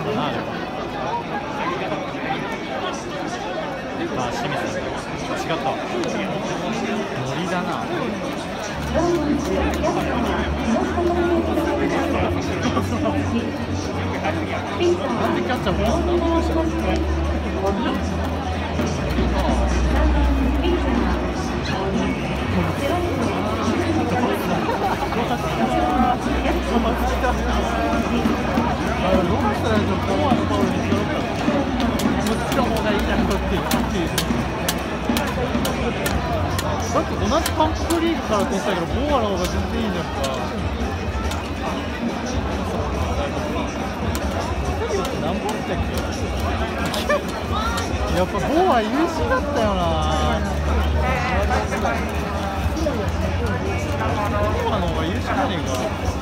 だな、あれは。あ、清水だ。違ったわ。森だな。なんでキャッチャーもなんだ。だって同じ韓国リーグから取ったけど、ボーアの方が全然いいじゃんか。何本だっけ？やっぱボーア優秀だったよな。ボーアの方が優秀じゃねえか。